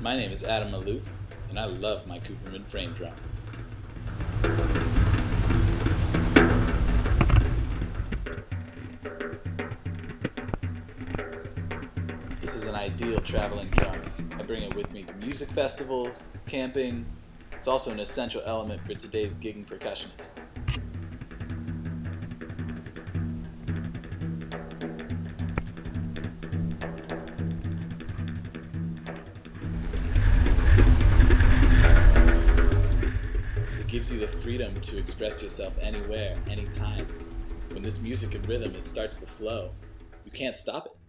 My name is Adam Maalouf, and I love my Cooperman frame drum. This is an ideal traveling drum. I bring it with me to music festivals, camping. It's also an essential element for today's gigging percussionist. It gives you the freedom to express yourself anywhere, anytime. When this music and rhythm, it starts to flow, you can't stop it.